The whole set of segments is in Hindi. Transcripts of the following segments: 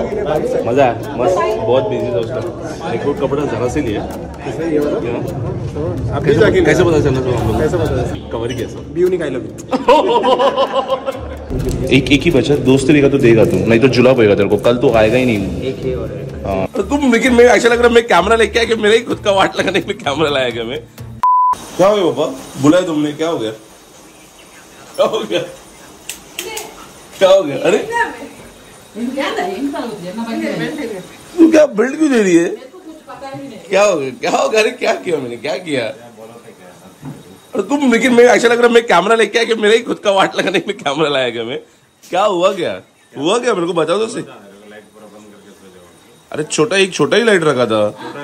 मजा है, मस्त, बहुत बिजी था उस टाइम। एक वो कपड़ा जरा से लिया। कैसे पता चला तो हम लोग? कैसे पता? कवर कैसा? ब्यूनिक आई लव यू। एक ही बचा, दोस्त का तो देगा तू, नहीं तो जुला पड़ेगा तेरे को, कल तो आएगा ही नहीं। एक ही और है। हाँ तुम, लेकिन मैं ऐसा लग रहा है मैं कैमरा लेके आया कि मेरे ही खुद का वाट लगाने में कैमरा लाएगा मैं। क्या हो गया पापा? बुलाया तुमने? क्या हो गया? क्या हो गया? क्या हो गया? अरे तू क्या बेल्ट क्यों दे रही है? क्या हो गया? क्या हो गया? अरे क्या किया मैंने? क्या किया? और तुम, लेकिन मैं ऐसा लग रहा है मैं कैमरा लेके आया कि मेरे ही खुद का वाट लगाने में कैमरा लाएगा मैं। क्या हुआ? क्या हुआ? क्या मेरे को बताओ तो सही। अरे छोटा ही लाइट रखा था।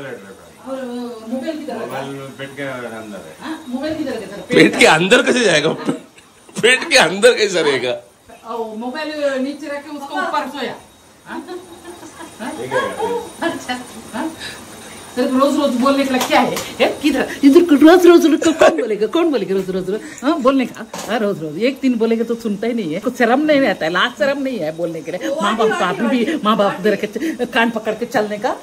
पेट के अंदर कैसे जाएगा? पेट के अंदर कैसे रहेगा? मोबाइल नीचे रख के उसको ऊपर सोया। अच्छा रोज रोज बोलने का क्या है? किधर इधर रोज रोज कौन बोलेगा रोज रोज बोलने का? रोज रोज एक दिन बोलेगा तो सुनता ही नहीं है, कुछ शर्म नहीं रहता है, लाज शर्म नहीं है बोलने के लिए। माँ बाप का अभी भी माँ बाप उधर के कान पकड़ के चलने का,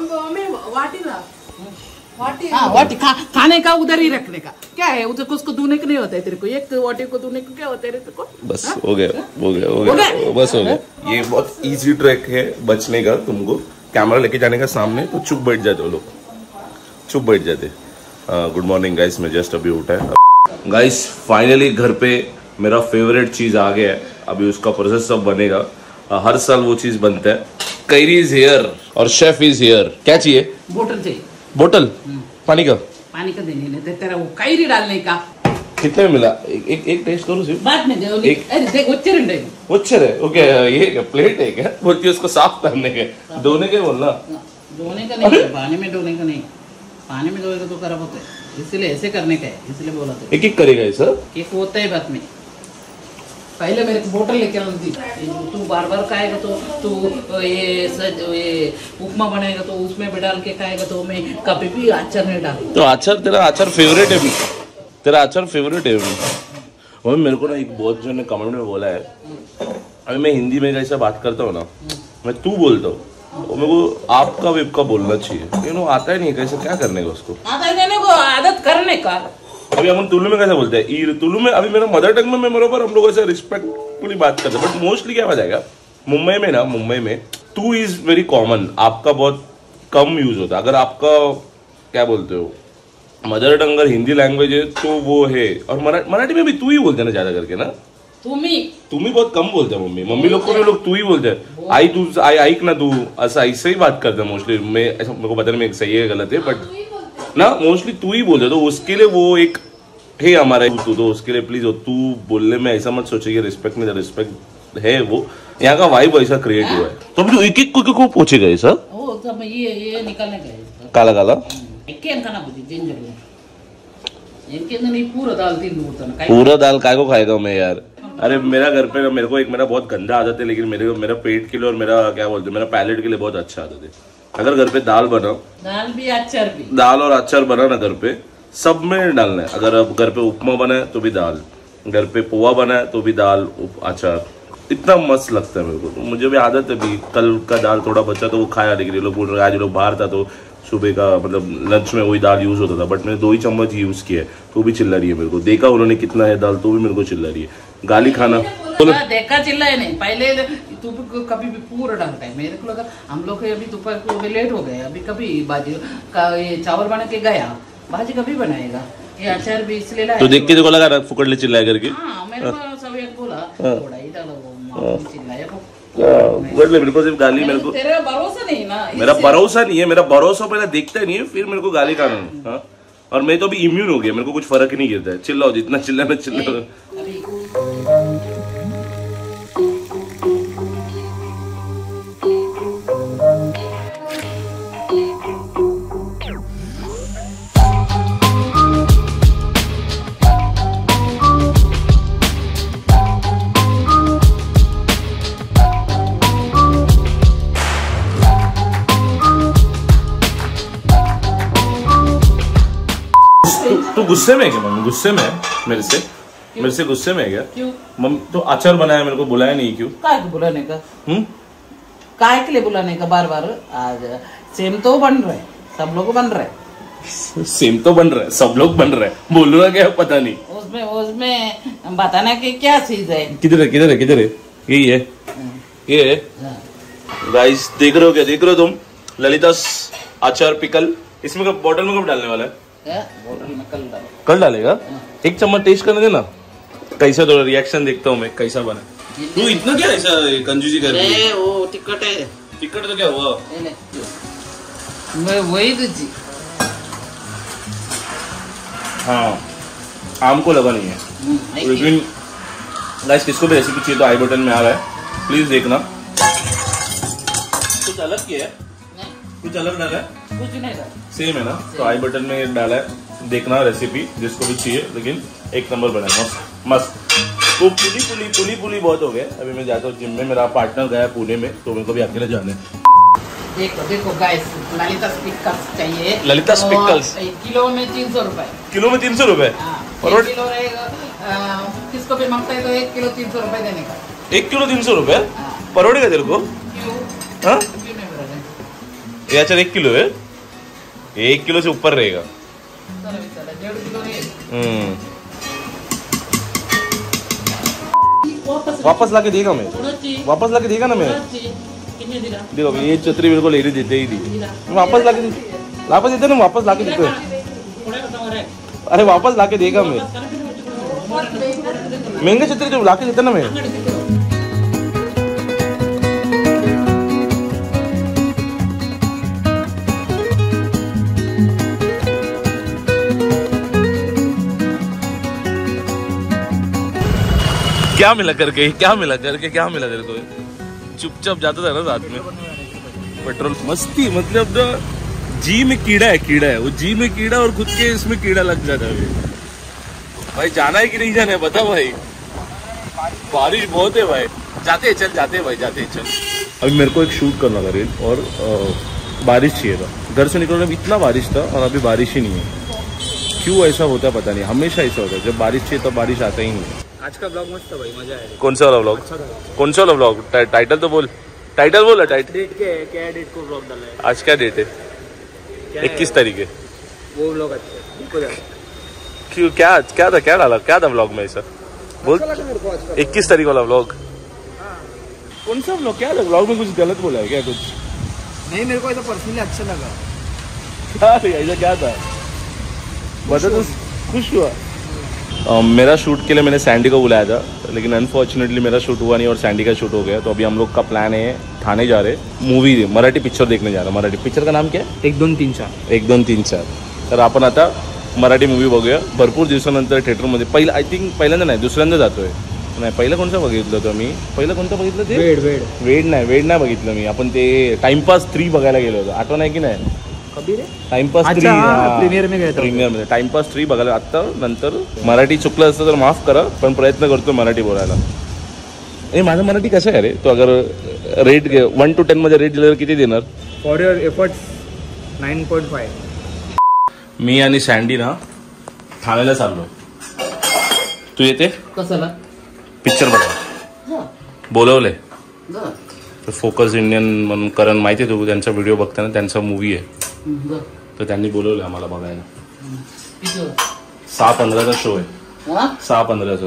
वाटी खाने का उधर ही रखने का क्या है? उधर को उसको धोने का नहीं होता है तेरे को? एक वाटी को धोने को क्या होता है तेरे को? बस हो गया बस हो गया। ये बहुत इजी ट्रैक है बचने का। तुमको कैमरा लेके जाने का सामने तो चुप बैठ जाते हो लोग, चुप बैठ जाते। गुड मॉर्निंग गाइस, मैं जस्ट अभी उठा है गाइस। फाइनली घर पे मेरा फेवरेट चीज आ गया है। अभी उसका प्रोसेस सब बनेगा। हर साल वो चीज बनता है। कैरी इज हियर और शेफ इज हियर। क्या चाहिए? बोतल चाहिए। बोतल पानी का? पानी का देने नहीं तेरा वो कैरी डालने का। कितने में मिला? एक टेस्ट करो सिर्फ। बाद में दे। एक उच्चर है। ओके ये क्या प्लेट है क्या? बोलती है उसको साफ करने के, धोने के बोलना। धोने का नहीं, पानी में धोने का नहीं। पानी में धोएगा तो खराब होता है, इसलिए ऐसे करने का है, इसलिए बोला था। एक करेगा ये सर? एक होता है बाद में। पहले मेरे को बोतल लेके आना दी। तू बार बार खाएगा तो तू ये उपमा बनाएगा तो उसमें भी डाल के खाएगा तो मैं कभी भी अचार नहीं डाल। तो अचार, तेरा अचार फेवरेट है? तेरा अचार फेवरेट है? और मेरे को ना एक बहुत जो ने कमेंट में बोला है, अभी मैं हिंदी में कैसे बात करता हूँ ना, मैं तू बोलता हूँ, मेरे को आपका वेबका बोलना चाहिए। आता ही नहीं कैसे, क्या करने का उसको? आता ही नहीं को आदत करने का। अभी हम तुलु में कैसे बोलते हैं? तुलु में अभी मेरा मदर टंग में मैं बरोबर हम लोग ऐसे रिस्पेक्टफुली बात करते हैं, बट मोस्टली क्या हो जाएगा मुंबई में तू इज वेरी कॉमन। आपका बहुत कम यूज होता है। अगर आपका क्या बोलते हो मदर टंग अगर हिंदी लैंग्वेज है तो वो है। और मराठी में भी तू ही बोलते हैं ना ज्यादा करके ना? तुम्ही बहुत कम बोलते हैं। मम्मी लोग को भी लोग तू ही बोलते हैं। आई तू ऐक ना तू, ऐसे ही बात करते हैं मोस्टली। मैं ऐसा मेरे को पता नहीं सही है गलत है, बट ना मोस्टली तू ही बोलते। तो उसके लिए वो एक है हमारा तू, तो उसके लिए प्लीज तू बोलने में ऐसा मत सोचिए। रिस्पेक्ट में रिस्पेक्ट है, वो यहाँ का वाइब ऐसा क्रिएट हुआ है। तो अभी एक एक को पूछेगा ये सर? ये निकालने का काला काला पूरा दाल काय को खाएगा मैं यार? अरे मेरा घर पे मेरे को मेरा बहुत गंदा आदत है, लेकिन मेरा पेट के लिए और मेरा क्या बोलते हैं मेरा पैलेट के लिए बहुत अच्छा आदत है। अगर घर पे दाल बना, दाल और अचार बना ना घर पे, सब में डालना है। अगर अब घर पे उपमा बना है तो भी दाल, घर पे पोहा बना है तो भी दाल अचार, इतना मस्त लगता है मेरे को। तो मुझे भी आदत है। भी कल का दाल थोड़ा बचा तो वो खाया, लेकिन ये लोग बोल रहे आज लोग बाहर था तो सुबह का मतलब लंच में वही दाल यूज होता था, बट मैंने 2 ही चम्मच यूज किया तो भी चिल्ला रही है मेरे को। देखा उन्होंने कितना है दाल तो भी मेरे को चिल्ला रही है। गाली खाना देखा चिल्ला है नहीं। पहले तू कभी भी पूरा डालता है। मेरे को लगा हम लोग अभी दोपहर को लेट हो गए, अभी कभी बाजी का ये चावल बना के गया, भाजी कभी बनाएगा, ये अचार भी इसलिए लाया। तो देख के देखो लगा ना फुकड़ले चिल्लाया करके। मेरे को सब एक बोला थोड़ा ही डालो, चिल्लाया मेरे को सिर्फ गाली। मेरे को तेरा भरोसा नहीं ना? मेरा भरोसा नहीं है। मेरा भरोसा पहले देखता नहीं है, फिर मेरे को गाली खाना। और मैं तो अभी इम्यून हो गया, मेरे को कुछ फर्क ही नहीं गिरता है। चिल्लाओ जितना चिल्लाना चिल्लाओ। तो गुस्से में है क्या मम्मी? गुस्से में है मेरे से गुस्से में है क्या? क्यों? मम्मी तो अचार बनाया, मेरे को बुलाया नहीं क्यों? काय को बुलाने का? काय के लिए बुलाने का बार बार? आज सेम तो बन रहे, सब लोग बन रहे, सेम तो बन रहा है, सब लोग बन रहे हैं, बोल रहा क्या पता नहीं। उसमें बताना कि क्या चीज है। किधर है किधर है किधर है? यही है, ये है गाइस। देख रहे हो क्या देख रहे हो तुम? ललितास अचार पिकल। इसमें कब बॉटल में कब डालने वाला है? बोतल में कल डालेगा। एक चम्मच टेस्ट करने देना, कैसा थोड़ा रिएक्शन देखता हूँ मैं कैसा बना। तू इतना क्या ऐसा कंजूसी कर रही है? वो टिकट है, टिकट तो क्या हुआ? मैं वही तुझी। हाँ आम को लगा नहीं है। लेकिन गाइस किसको भी रेसिपी चाहिए तो आई बटन में आ रहा है, प्लीज देखना। कुछ अलग किया है, कुछ अलग डाला है, कुछ नहीं डाला, सेम है ना? तो आई बटन में डाला है, देखना रेसिपी जिसको भी चाहिए। लेकिन एक नंबर बना है, मस्त मस्त। तो पुली बहुत हो गया। अभी मैं जाता हूँ जिम में, मेरा पार्टनर गया पुणे में, तो मेरे को भी अकेले जाना है। देखो देखो गाइस, ललिता पिकल्स चाहिए। ललिता पिकल्स किलो में 300 रुपए। किलो में 300 रुपए? और किलो रहेगा, किसको भी मांगता है तो 1 किलो 300 रुपए देने का। 1 किलो 300 रुपए परोड़ेगा तेरे को? क्यों? ये अच्छा 1 किलो है, 1 किलो से ऊपर रहेगा। 1.5 किलो रहेगा। वापस लाके देगा मैं, वापस लाके देगा ना मैं। देखो ये छतरी मेरे को लेने देते ही नहीं, वापस लाके देते ना, वापस लाके देते। अरे वापस लाके देगा मैं, महंगे छतरी जो लाके देता ना मैं। क्या मिला करके, क्या मिला करके, क्या मिला तेरे को? चुपचाप जाता था ना साथ में पेट्रोल। मस्ती मतलब जी में कीड़ा है वो, जी में कीड़ा और खुद के इसमें कीड़ा लग जाता है। भाई जाना है कि नहीं जाना है बता भाई? बारिश बहुत है भाई, जाते हैं चल, जाते हैं भाई, जाते हैं चल। अभी मेरे को एक शूट करना था रील, और बारिश चाहिए था। घर से निकलने में इतना बारिश था और अभी बारिश ही नहीं है। क्यों ऐसा होता है पता नहीं, हमेशा ऐसा होता है, जब बारिश चाहिए तब बारिश आता ही नहीं है। आज का ब्लॉग मस्त था भाई, मजा आया। कौन सा वाला ब्लॉग? अच्छा था। कौन सा वाला ब्लॉग? टाइटल तो बोल, टाइटल बोला। टाइटल डेट क्या डेट को ब्लॉग डाला है? आज क्या डेट है? 21 तारीख है। वो ब्लॉग अच्छा है। क्यों क्या था, क्या डाला, क्या था ब्लॉग में ऐसा बोल? 21 तारीख वाला ब्लॉग कौन सा ब्लॉग? क्या था ब्लॉग में? कुछ गलत बोला है क्या? कुछ नहीं, मेरे को ऐसा पर्सनली अच्छा लगा। क्या ऐसा क्या था बता तो, खुश हुआ। मेरा शूट के लिए मैंने सैंडी को बुलाया था, लेकिन अनफॉर्चुनेटली मेरा शूट हुआ नहीं और सैंडी का शूट हो गया। तो अभी हम लोग का प्लान है, थाने जा रहे, मूवी मराठी पिक्चर देखने जा रहा। मराठी पिक्चर का नाम क्या है? 1 2 3 4 1 2 3 4। तर आपण आता मराठी मूवी बघूया भरपूर दिवसानंतर थिएटरमध्ये। पहिलं आय थिंक पहिल्यांदा नाही, दुसऱ्यांदा जातोय। नाही पहिलं कोणतं बघितलं होतं मी? पहिलं कोणतं बघितलं ते? वेड नाही बघितलं मी। आपण ते टाइमपास 3 बघायला गेलो होतो, आठवण आहे की नाही? कभी रे? टाइमपास 3 प्रीमियर में गया था। प्रीमियर मध्ये टाइमपास 3 बघायला। आता नंतर मराठी चुकलं असतं तर माफ करा, पण प्रयत्न करतो मराठी बोलायला। ए माझं मराठी कसं आहे रे? तो अगर रेट 1 to 10 मध्ये रेट दिल्यावर किती देणार? For your efforts 9.5। मी आणि सँडी ना ठाण्याला चाललो, तू येते? कशाला? पिक्चर बघा बोलवले। फोकस इंडियन म्हणून करण माहिती आहे तू, त्यांचा व्हिडिओ बघताना त्यांचा मूवी आहे, तर त्यांनी बोलवलं आम्हाला बघायला। 6:15चा शो आहे। 6:15चा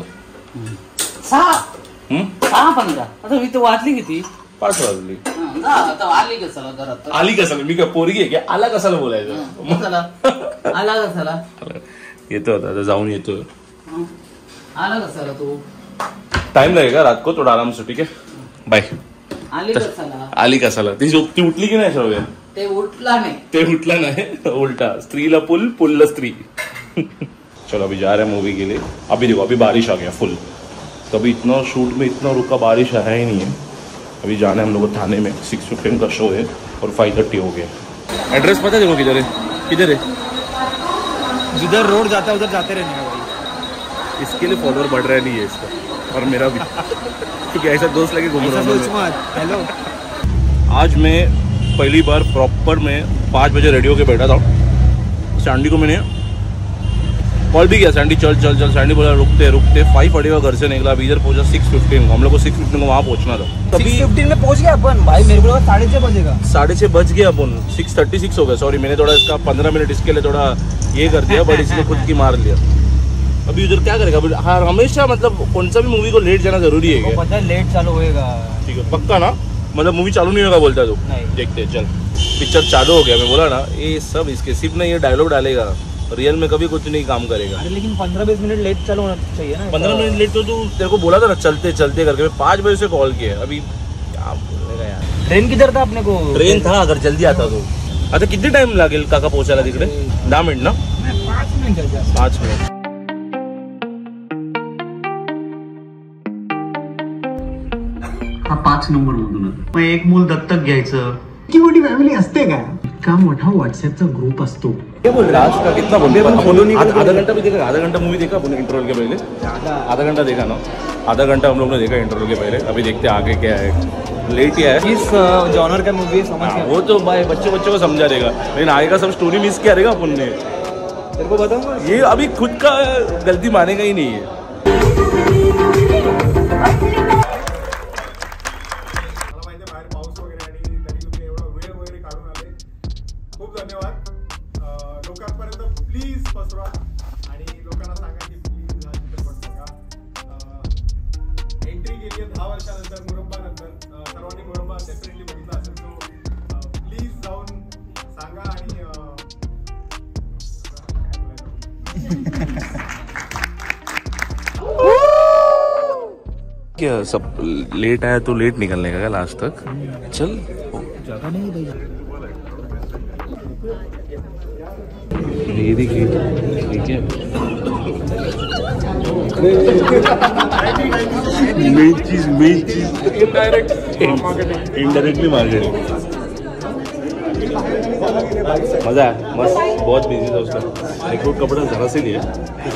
6:15 आता मी तर वाजली किती? 5 वाजली। आता आली कशाला घरात? आली कशाला? मी काय पोरगी आहे की आला कशाला बोलायचं? आला कशाला? येतो आता जाऊन येतो। आला कशाला तू? टाइम लगेगा रात को, थोड़ा आराम से, ठीक है बाय। आली कशाला? आली कशाला? ती उठली की नाही श्रव्या? ते उठला नाही, ते उठला नहीं, उल्टा स्त्रीला पुल, पुलला स्त्री। चलो अभी जा रहे हैं मूवी के लिए। अभी देखो अभी बारिश आ गया फुल, तो अभी इतना शूट में इतना रुका बारिश आया ही नहीं है। अभी जाना है हम लोग थाने में, 6:15 का शो है और 5:30 हो गया। एड्रेस पता है देखो किधर है? किधर है? जिधर रोड जाता है उधर जाते रहने का भाई। इसके लिए फॉलोअर बढ़ रहा नहीं है इसका, और मेरा भी, क्योंकि ऐसा दोस्त लगे घूम रहा हूँ। हेलो, आज मैं पहली बार प्रॉपर में 5 बजे रेडियो के बैठा था। सैंडी को मैंने कॉल भी किया सैंडी चल चल चल, सैंडी बोला रुकते रुकते 5:30 घर से निकला, अभी इधर पहुंचा 6:15 को, हम लोग को 6:15 को वहाँ पहुंचना था। तभी 6:15 में पहुंच गया अपन भाई, मेरे को लगा 6:30 बजेगा। 6:30 बज गया अपन, 6:36 हो गया। सॉरी मैंने थोड़ा इसका 15 मिनट इसके लिए थोड़ा ये कर दिया, बट इसने खुद की मार लिया। अभी उधर क्या करेगा? हाँ हमेशा मतलब कौन सा भी मूवी को लेट जाना जरूरी है क्या? पता है लेट चालू होएगा। ठीक है पक्का ना, मतलब मूवी चालू नहीं होगा बोलता तू? नहीं। देखते चल, पिक्चर चालू हो गया। मैं बोला ना ये सब इसके सिर्फ ना ये डायलॉग डालेगा, रियल में कभी कुछ नहीं काम करेगा। अरे लेकिन 15-20 मिनट लेट चालू होना चाहिए ना। 15 मिनट लेट तो तू, तेरे को बोला था ना चलते चलते करके, मैं 5 बजे से कॉल किया। अभी क्या बोलेगा यार। ट्रेन किधर था अपने को? ट्रेन था, अगर जल्दी आता तो। अच्छा कितने टाइम लागेल काका पोहोचायला तिकडे? 10 मिनिट ना? 5 मिनिट जायचं. 5 मिनिट. हा 5 नंबर मधून मग एक मूल दत्तक घ्यायचं की मोठी फॅमिली असते का? इतका मोठा व्हॉट्सअपचा ग्रुप असतो. क्या बोल रहा आज का कितना बोल आधा घंटा भी देखा, आधा घंटा मूवी देखा अपने इंटरवल के पहले, आधा घंटा देखा ना, आधा घंटा हम लोग ने देखा इंटरवल के पहले। अभी देखते आगे क्या है, लेट ही है। इस जॉनर का मूवी समझ गया वो तो भाई बच्चे को समझा देगा, लेकिन आगे का सब स्टोरी मिस किया रहेगा अपन ने। तेरे को बताऊंगा ये अभी खुद का गलती मानेगा ही नहीं है। खूप धन्यवाद. लोकांपर्यंत प्लीज पसरवा आणि लोकांना सांगा की प्लीज हा चित्रपट बघा. एंट्री केली आहे 10 वर्षानंतर, मुरब्बानंतर. सर्वांनी मुरब्बा डेफिनेटली बघितला असेल, तो प्लीज जाऊन सांगा. आणि क्या सब लेट आया तो लेट निकलने का क्या लास्ट तक? चल ज्यादा नहीं भाई. ये देखिए ठीक है, मेन चीज इनडायरेक्टली मार्केटिंग. मजा है, मस्त. बहुत बिजी था उसका, एक कपड़ा जरा से लिया.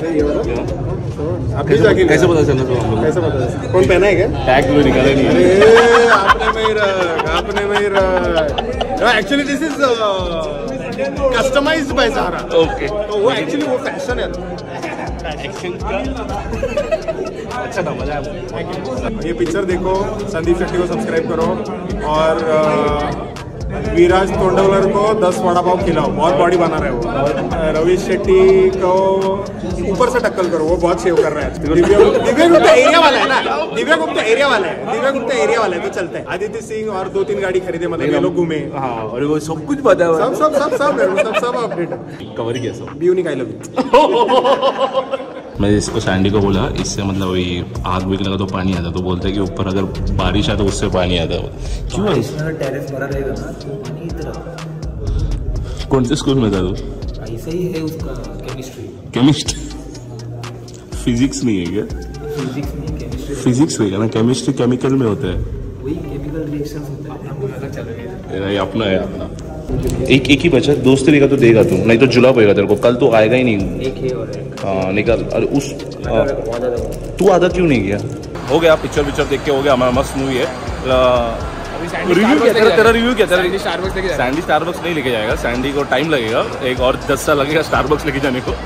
कैसे पता चला तो हम लोग? कैसे पता कौन पहना है क्या? टैग भी निकाला नहीं है. आपने मेरा actually this is customised by Zara. Okay, तो वो एक्चुअली वो फैशन है. एक्सचेंज का अच्छा था, मजा आया. ये पिक्चर देखो, संदीप शेट्टी को सब्सक्राइब करो और विराज तोंडवलर को 10 वड़ा पाव खिलाओ, बहुत बॉडी बना रहे हो. रवि शेट्टी को ऊपर से टक्कर करो, वो बहुत सेव कर रहा है. दिव्या गुप्ता एरिया वाला है ना, दिव्या गुप्ता एरिया वाला है तो चलते हैं. आदित्य सिंह और 2-3 गाड़ी खरीदे, मतलब ये लोग घूमे. हाँ, और वो सब कुछ पता है, सब अपडेट कवर किया सब. ब्यूनिक आई लव यू. मैं इसको सैंडी को बोला इससे मतलब वही आग बिक लगा तो पानी आता, तो बोलते हैं कि ऊपर अगर बारिश आए तो उससे पानी आता है. क्यों? टेरेस भरा रहेगा ना तो पानी इधर. कौन से स्कूल में था तू? ऐसा ही है उसका केमिस्ट्री. केमिस्ट, फिजिक्स नहीं है क्या? फिजिक्स नहीं केमिस्ट्री. फिजिक्स होगा ना, केमिस्ट्री केमिकल में होता है. वही केमिकल रिएक्शंस होता है. अलग चलेगा. ये अपना है अपना. एक ही बचा, दोस्त तरीका तो देगा तू, नहीं तो जुलाब होएगा तेरे को. कल तो आएगा ही नहीं. एक है और एक. हाँ निकल. अरे उस तू आधा क्यों नहीं गया? हो गया पिक्चर देख के हो गया. हमारा मस्त मूवी है. रिव्यू क्या तेरा रिव्यू क्या? सैंडी स्टारबक्स नहीं लेके जाएगा, सैंडी को टाइम लगेगा, एक और 10 साल लगेगा स्टारबक्स लेके जाने को.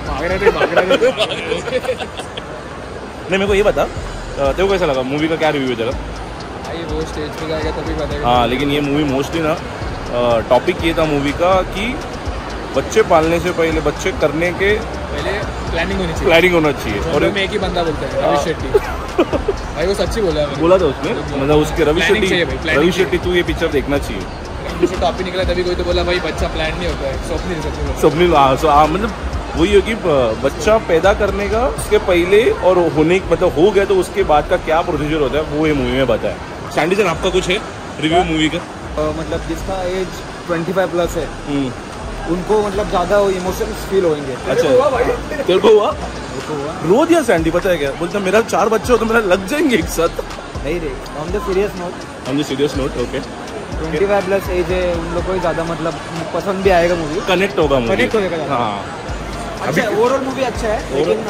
नहीं मेरे को ये बता, तेरे को कैसा लगा मूवी का? क्या रिव्यू है तेरा? वो स्टेज पे जाएगा तभी बताएगा. हाँ लेकिन ये मूवी मोस्टली ना टॉपिक ये था मूवी का कि बच्चे पालने से पहले, बच्चे करने के पहले प्लानिंग होना चाहिए. और में एक ही बंदा बोलता है, रवि शेट्टी. भाई वो सच्ची बोला था उसने, मतलब उसके रवि शेट्टी तू ये पिक्चर देखना चाहिए. इंग्लिश टॉपिक निकला तभी कोई तो बोला भाई बच्चा प्लान नहीं होता है, स्वप्निल. मतलब वही है कि बच्चा पैदा करने का उसके पहले और होने मतलब हो गया तो उसके बाद का क्या प्रोसीजर होता है वो ये मूवी में बताया. सैंडी सर आपका कुछ है रिव्यू मूवी का? मतलब जिसका एज 25+ है उनको मतलब ज्यादा इमोशंस फील होंगे. अच्छा तेरे को हुआ? रो दिया सैंडी, पता है क्या बोलता? मेरा 4 बच्चे हो तो मेरा लग जाएंगे एक साथ. नहीं रे, on the serious note. Okay 25+ age है उन लोग को ज्यादा मतलब पसंद भी आएगा मूवी. कनेक्ट होगा. हाँ अच्छा, ओवरऑल मूवी अच्छा है लेकिन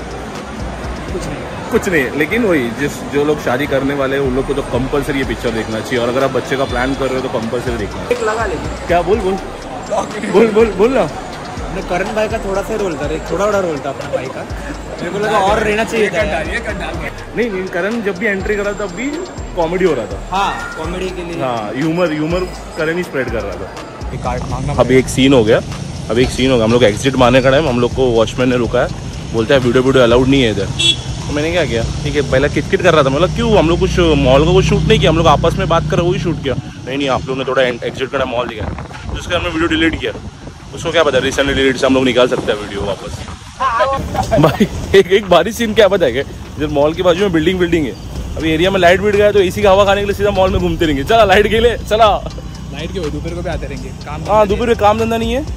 कुछ नहीं. लेकिन वही जो लोग शादी करने वाले हैं उन लोग को तो कंपलसरी ये पिक्चर देखना चाहिए, और अगर आप बच्चे का प्लान कर रहे हो तो कंपलसरी देखना. एक लगा लेकिन क्या बोल ना. अपने करण भाई का थोड़ा सा रोल था, एक थोड़ा बड़ा रोल था अपने भाई का, मेरे को लगा और रहना चाहिए था। नहीं करण जब भी एंट्री करा तब भी कॉमेडी हो रहा था। हाँ कॉमेडी के लिए। हाँ ह्यूमर करण ही स्प्रेड कर रहा था। एक कार्ड मांगना। अभी एक सीन हो गया, हम लोग एग्जिट मारने का टाइम, हम लोग को वॉचमैन ने रुका है, बोलता है वीडियो अलाउड नहीं है इधर। तो मैंने क्या किया, ठीक है पहले किटकिट कर रहा था, मतलब क्यों हम लोग कुछ मॉल का कुछ शूट नहीं किया, हम लोग आपस में बात कर वही शूट किया। नहीं आप लोगों ने थोड़ा एग्जिट करा मॉल दिया, तो उसके हमने वीडियो डिलीट किया। उसको क्या पता रिसेंटली डिलीट से हम लोग निकाल सकते हैं वीडियो वापस। भाई एक भारी सीन क्या पता है क्या, जब मॉल के बाजू में बिल्डिंग है, अभी एरिया में लाइट गया तो एसी का हवा खाने के लिए सीधा मॉल में घूमते रहेंगे। चला लाइट के लिए, चला नाइट के दोपहर को भी आते रहेंगे काम। हाँ दोपहर में काम धंधा नहीं है,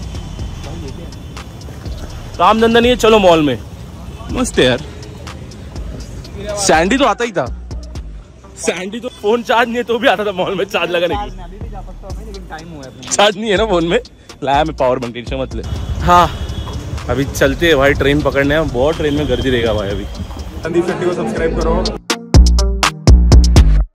चलो मॉल में। मस्त है यार। सैंडी तो आता ही था, सैंडी तो फोन चार्ज नहीं है तो भी आता था मॉल में चार्ज लगाने के लिए। अभी भी जा सकता हूँ लेकिन टाइम हुआ है, चार्ज नहीं है ना फोन में, लाया मैं पावर बैंक, टेंशन मत ले। हाँ अभी चलते हैं भाई, ट्रेन पकड़ने हैं, बहुत ट्रेन में गर्दी रहेगा भाई अभी। संदीप शेट्टी को सब्सक्राइब करो